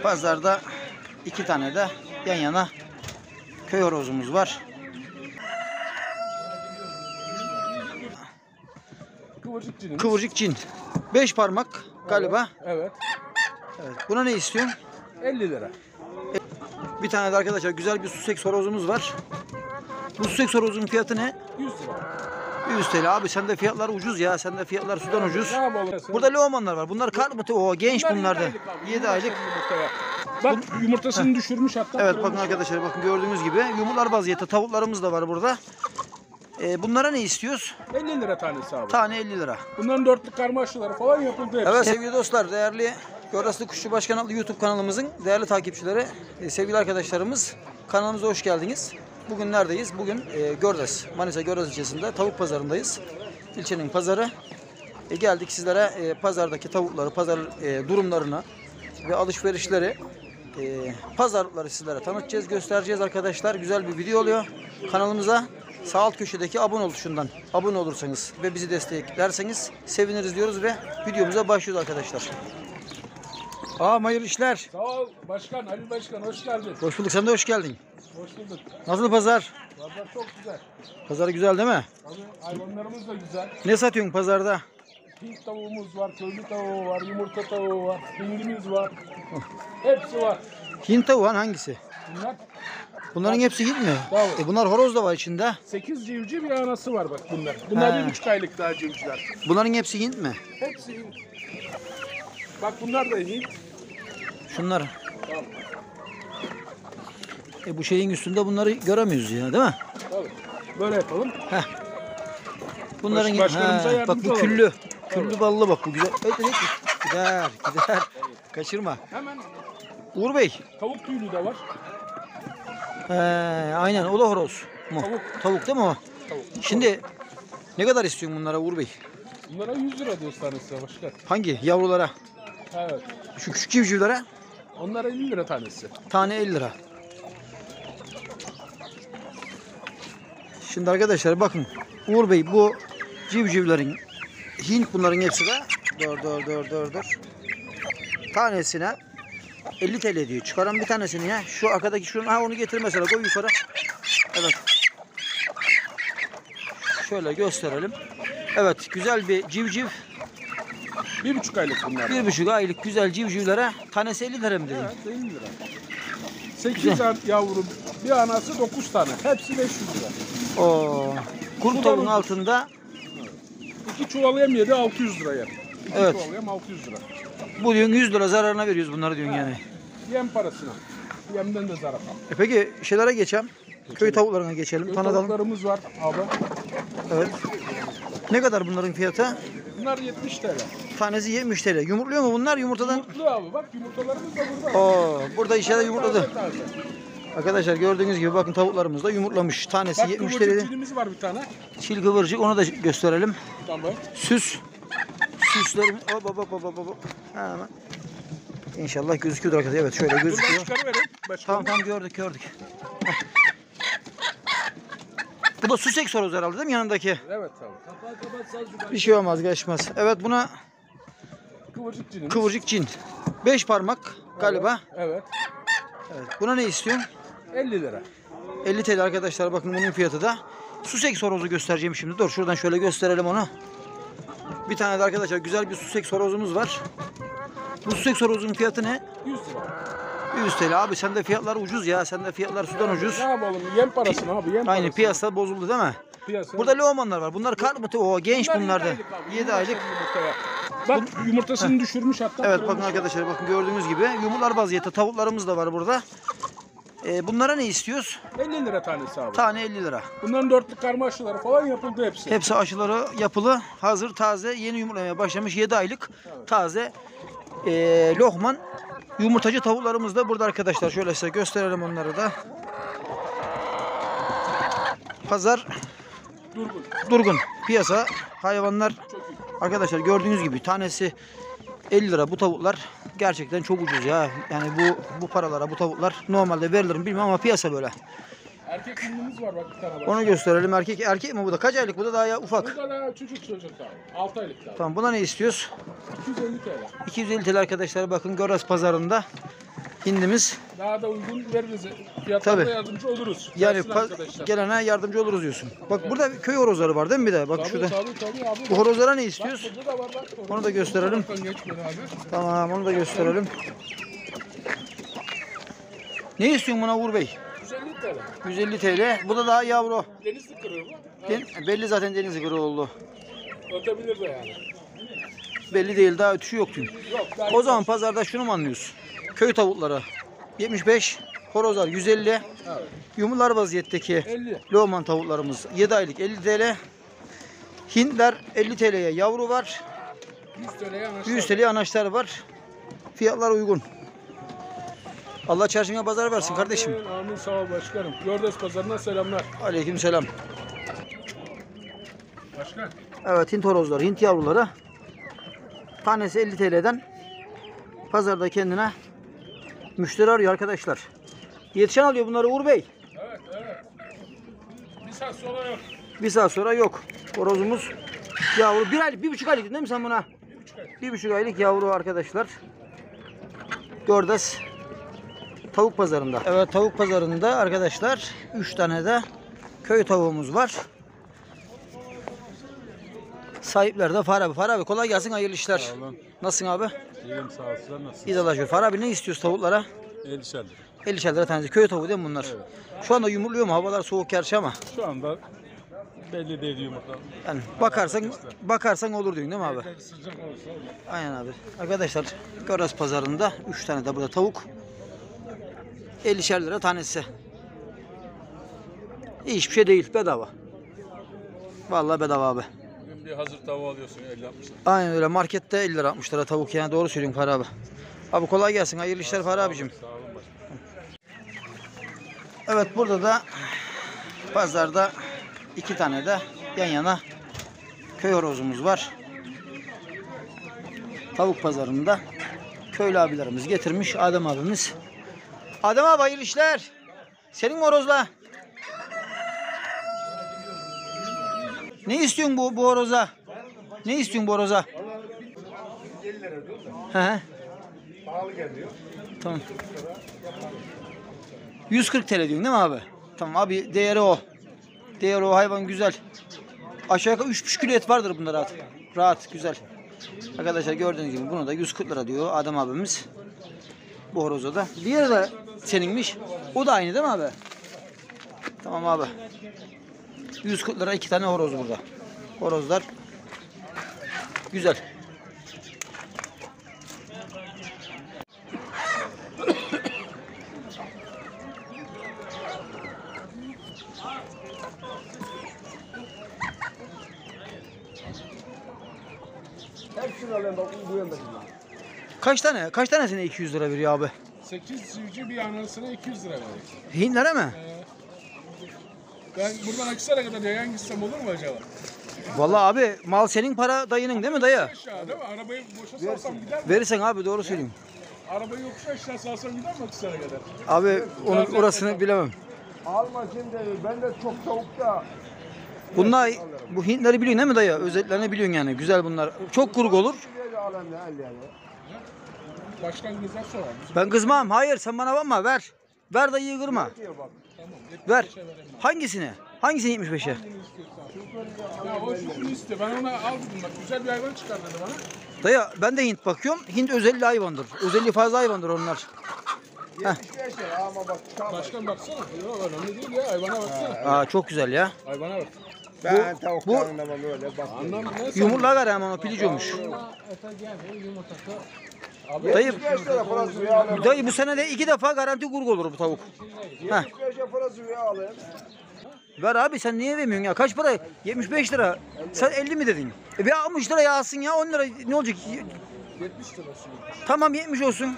Pazarda 2 tane de yan yana köy horozumuz var. Kıvırcık cin. 5 parmak galiba. Evet. Evet. Buna ne istiyorsun? 50 lira. Bir tane de arkadaşlar güzel bir Sussex horozumuz var. Bu Sussex horozun fiyatı ne? 100 lira. 100 TL. Abi sende fiyatlar ucuz ya. Sende fiyatlar sudan ucuz. Ne yapalım? Burada Lohmanlar var. Bunlar kar mı? O genç bunlar da. 7 aylık. Bak yumurtasını düşürmüş hatta. Evet bakın arkadaşlar, bakın gördüğünüz gibi yumurtlar vaziyette. Tavuklarımız da var burada. Bunlara ne istiyoruz? 50 lira tanesi abi. Tane 50 lira. Bunların dörtlük karma aşıları falan yapıldı hepsi. Evet sevgili dostlar, değerli Göraslı Kuşçu Başkan adlı YouTube kanalımızın değerli takipçileri, sevgili arkadaşlarımız, kanalımıza hoş geldiniz. Bugün neredeyiz? Bugün Gördes, Manisa Gördes ilçesinde tavuk pazarındayız. İlçenin pazarı. Geldik sizlere pazardaki tavukları, pazar durumlarını ve alışverişleri, pazarlıkları sizlere tanıtacağız, göstereceğiz arkadaşlar. Güzel bir video oluyor. Kanalımıza sağ alt köşedeki abone ol tuşundan abone olursanız ve bizi desteklerseniz seviniriz diyoruz ve videomuza başlıyoruz arkadaşlar. Hayırlı işler. Sağ ol başkan, Ali Başkan hoş geldin. Hoş bulduk, sen de hoş geldin. Hoş bulduk. Nasıl pazar? Pazar çok güzel. Pazar güzel değil mi? Abi hayvanlarımız da güzel. Ne satıyorsun pazarda? Hint tavuğumuz var, köylü tavuğu var, yumurta tavuğu var, hindimiz var. Hepsi var. Hint tavuğu hangisi? Bunlar Bunların hepsi Hint mi? Tabii. Bunlar horoz da var içinde. 8 civciv bir anası var bak bunlar. Bunlar 1,5 aylık daha civcivler. Bunların hepsi Hint mi? Hepsi Hint. Bak bunlar da Hint. Şunlar. Tamam. Bu şeyin üstünde bunları göremiyoruz ya, değil mi? Tabii. Böyle yapalım. Heh. Bunların Başkanımıza bak yardımcı bu olalım. küllü. Tabii. Küllü ballı bak bu güzel. Gider. Kaçırma. Hemen Uğur Bey. tavuk tüylü de var. Aynen o da horoz mu? Tavuk. Tavuk değil mi o? Tavuk. Şimdi ne kadar istiyorsun bunlara Uğur Bey? Bunlara 100 lira diyoruz tanesi başkan. Hangi yavrulara? Evet. Şu küçük civcivlere? Onlar 50 lira tanesi. Tane 50 lira. Şimdi arkadaşlar bakın Uğur Bey, bu civcivlerin Hint, bunların hepsi de dur. Tanesine 50 TL diyor. Çıkaran bir tanesini ya. Şu arkadaki şunu, onu getir mesela, koy yukarı. Evet. Şöyle gösterelim. Evet, güzel bir civciv. 1,5 aylık bunlar. 1,5 aylık güzel civcivlere tanesi 50 lira mı dedin? Evet 50 lira. 8 yavru bir anası 9 tane. Hepsi 500 lira. Oo. Kurt tavuğun altında 2 çuval yem yedi 600 lira yer. 2 Evet. çuval yem 600 lira. bu diyorsun 100 lira zararına veriyoruz bunları diyorsun yani. Yem parasına. Yemden de zarar. Peki şeylere geçelim. Köy tavuklarına geçelim. Köy Tanıtalım. tavuklarımız var abi. Evet. Ne kadar bunların fiyatı? Bunlar 70 TL. Tanesi 70 TL. Yumurtluyor mu bunlar yumurtadan? Mutlu abi bak yumurtalarımız da burada. Oo, burada inşallah yumurtladı. Taze. Arkadaşlar gördüğünüz gibi bakın tavuklarımız da yumurtlamış. Tanesi Bak 70 kıvırcık TL. çilimiz var bir tane. Çil kıvırcık, onu da gösterelim. Tamam. Süslerim. Hop. Hemen. İnşallah gözüküyordur arkadaşlar. Evet şöyle Buradan gözüküyor. çıkarıverin. Başkanım. Tamam gördük. Heh. Bu da Sussex horoz herhalde değil mi yanındaki? Evet abi. Bir şey olmaz, geçmez. Evet, buna Kıvırcık cinimiz. kıvırcık cin. 5 parmak galiba. Evet. Evet. Buna ne istiyorsun? 50 lira. 50 TL arkadaşlar, bakın bunun fiyatı da. Sussex horozu göstereceğim şimdi. Dur şuradan şöyle gösterelim onu. Bir tane de arkadaşlar güzel bir Sussex horozumuz var. Bu Sussex horozun fiyatı ne? 100 lira. 100 TL. Abi sende fiyatlar ucuz ya. Sende fiyatlar sudan ucuz. Ne yapalım? Yem parasını abi. Yem Aynı parası. piyasa bozuldu değil mi? Piyasa. Burada Lohmanlar var. Bunlar kar mı? O genç bunlar da. 7 aylık. Bak yumurtasını düşürmüş hatta. Evet bakın arkadaşlar, bakın gördüğünüz gibi yumurtlar vaziyette. Tavuklarımız da var burada. Bunlara ne istiyoruz? 50 lira tanesi abi. Tane 50 lira. Bunların dörtlük karma aşıları falan yapıldı hepsi. Hepsi aşıları yapılı, hazır, taze, yeni yumurtlamaya başlamış 7 aylık taze Lohman yumurtacı tavuklarımız da burada arkadaşlar. Şöyle size gösterelim onları da. Pazar durgun. Piyasa hayvanlar arkadaşlar gördüğünüz gibi tanesi 50 lira bu tavuklar. Gerçekten çok ucuz ya. Yani bu paralara bu tavuklar normalde verilir mi bilmem ama piyasa böyle. Erkek hindimiz var bak bir tane. Onu gösterelim. Erkek mi bu da? Kaç aylık bu da? Daha ya ufak. Bu da daha çocuk abi. 6 aylık daha. Tamam, buna ne istiyoruz? 250 TL. 250 TL arkadaşlar, bakın Gördes pazarında Hindimiz. Daha da uygun veririz. Fiyatlarda Tabii. yardımcı oluruz. Yani Gelsin arkadaşlar. gelene yardımcı oluruz diyorsun. Bak burada köy horozları var değil mi bir de? Bak Tabii, şurada. tabii abi. Bu horozlara ne Bak, istiyoruz? burada da var bak. Onu da gösterelim. Oradan geç beni abi. Tamam onu da gösterelim. Ne istiyorsun buna Uğur Bey? 150 TL. 150 TL. Bu da daha yavru. Denizli kırığı bu. Belli zaten deniz kırığı oldu. Ötebilir de yani. Belli değil daha ötüşü yok çünkü. Yok daha O zaman pazarda şunu mu anlıyorsun? Köy tavukları 75, horozlar 150, Evet. yumrular vaziyetteki 50. Loman tavuklarımız 7 aylık 50 TL. Hintler 50 TL'ye yavru var. 100 TL'ye anlaştık. 100 TL anaçlar var. Fiyatlar uygun. Allah çarşına pazar versin kardeşim. Amin, amin sağ ol başkanım. Gördes pazarına selamlar. Aleykümselam. Başkan. Evet Hint horozları, Hint yavruları. Tanesi 50 TL'den pazarda kendine müşteri arıyor arkadaşlar. Yetişen alıyor bunları Uğur Bey. Evet evet. Bir saat sonra yok. Bir saat sonra yok. Horozumuz yavru 1 aylık, 1,5 aylık değil mi sen buna? 1,5 aylık yavru arkadaşlar. Gördes tavuk pazarında. Evet tavuk pazarında arkadaşlar 3 tane de köy tavuğumuz var. Sahipler de Fahri abi. Fahri abi kolay gelsin hayırlı işler. Sağ olun. Nasılsın abi? İyiyim sağ ol. Sizler nasılsınız? İyi dolaşıyor. Fahri abi ne istiyoruz tavuklara? 50 lira. 50 lira tanesi. Köy tavuğu değil mi bunlar? Şu anda yumurtluyor mu? Havalar soğuk gerçi ama. Şu anda belli değil yumurta. Yani bakarsan olur diyorsun değil mi abi? Sıcak olursa olur. Aynen abi. Arkadaşlar Gördes pazarında 3 tane de burada tavuk. 50'şer lira tanesi. Hiçbir şey değil. Bedava. Vallahi bedava abi. Bugün bir hazır tava alıyorsun 50-60 lira. Aynen öyle. Markette 50 lira 60 lira tavuk yani. Doğru söylüyorsun Fahri abi. Abi kolay gelsin. Hayırlı işler Fahri abicim. Sağ olun başkanım. Evet burada da pazarda 2 tane de yan yana köy horozumuz var. Tavuk pazarında köylü abilerimiz getirmiş. Adem abimiz. Adem abi hayırlı işler. Senin mi horozla? Ne istiyorsun bu horoza? Ne istiyorsun bu horoza? 50 lira diyor da. He. Pahalı geliyor. Tamam. 140 TL diyorsun değil mi abi? Tamam abi değeri o. Değeri o hayvan güzel. Aşağı yukarı 3,5 kilo et vardır bunda rahat. Rahat güzel. Arkadaşlar gördüğünüz gibi bunu da 140 lira diyor Adem abimiz. Bu horoza da. Diğeri de seninmiş. O da aynı değil mi abi? Tamam abi. 140 lira 2 tane horoz burada. Horozlar güzel. Hepsini alayım bak bu yanda. Kaç tanesine 200 lira veriyor abi? 8 civciv bir anasına 200 lira verecek. Hintlere mi? Ben buradan Akhisar'a kadar yayan gitsem olur mu acaba? Vallahi abi mal senin para dayının değil mi dayı? Aşağı değil mi? Arabayı boşa salsam gider mi? Verirsen abi doğru söyleyeyim. Arabayı yokuş aşağı salsam gider mi Akhisar'a kadar? Abi onun orasını bilemem. Alma şimdi ben de çok tavukta. Bunlar bu Hintleri biliyorsun değil mi dayı? Özelliklerini biliyorsun yani. Güzel bunlar. Çok kurgu olur. Başkanımızdan sonra. Ben kızmam. Hayır sen bana bakma ver. Ver dayıyı kırma. Ver. Hangisini? Hangisini 75'e? Ya o şunu iste. Ben ona al dedim bak. Güzel bir hayvan çıkar dedi bana. Dayı ben de Hint bakıyorum. Hint özelliği hayvandır. Özelliği fazla hayvandır onlar. Başkan baksana. Yok önemli değil ya. Hayvana baksana. Aa çok güzel ya. Hayvana bak. Ben tavuk bu- anlamam öyle bak. Anlam ne? Yumurtlar var ama o pilicomuş. Dayı, dayı bu sene de 2 defa garanti kurgu olur bu tavuk. Heh. 5'e parası ya alayım. Ver abi sen niye vermiyorsun ya? Kaç para? 75 lira. Sen 50 mi dedin? Bir 60 lira yağsın ya 10 lira ne olacak? 70 lira. Tamam 70 olsun.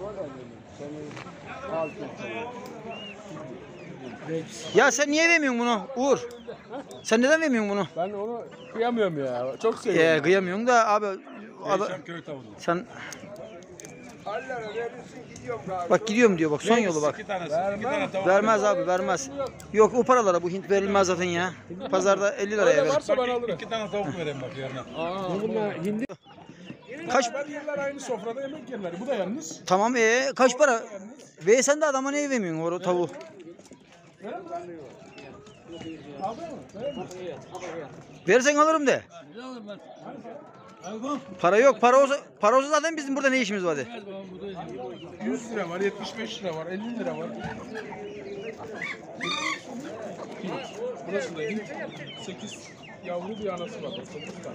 Ya sen niye vermiyorsun bunu Uğur? Sen neden vermiyorsun bunu? Ben onu kıyamıyorum ya. Çok seviyorum. Kıyamıyorsun da abi. Değişen köy tavuğu. Sen Allere verirsin gidiyorum abi. bak gidiyorum diyor bak son yolu bak. İki tane tavuk. Vermez abi vermez. Yok o paralara bu Hint verilmez zaten ya. Pazarda 50 liraya Öyle ver. varsa ben alırım. 2 tane tavuk vereyim bak yerine. Bunlar hindi. Kaç- Beraber yerler aynı sofrada yemek yerler. Bu da yalnız. Tamam kaç para? Ve sen de adama ne vermiyorsun o tavuğu? Verir mi lan? Aldın mı? Verir mi? Verirsen alırım de. Para yok. Para olsa zaten bizim burada ne işimiz vardı? 100 lira var, 75 lira var, 50 lira var. Hint. Burası da Hint. 8 yavru bir anası var. 8 tane.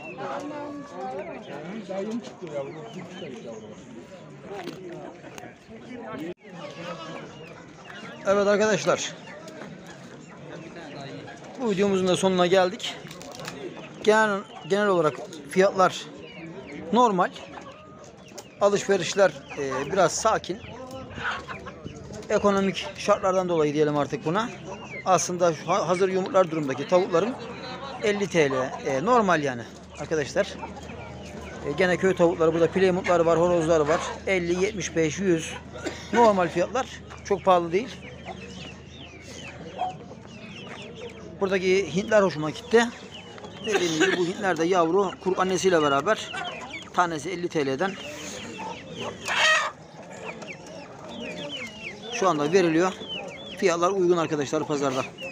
Daha yeni çıktı yavru. 2 tane yavru var. Evet arkadaşlar. Bu videomuzun da sonuna geldik. Genel olarak fiyatlar normal. Alışverişler biraz sakin. Ekonomik şartlardan dolayı diyelim artık buna. Aslında şu hazır yumurtlar durumdaki tavukların 50 TL. Normal yani arkadaşlar. Gene köy tavukları, burada Plymouth'lar var, horozlar var. 50, 75, 100. Normal fiyatlar. Çok pahalı değil. Buradaki Hintler hoşuma gitti. Dediğim gibi bu Hintler de yavru, kuruk annesiyle beraber tanesi 50 TL'den şu anda veriliyor. Fiyatlar uygun arkadaşlar pazarda.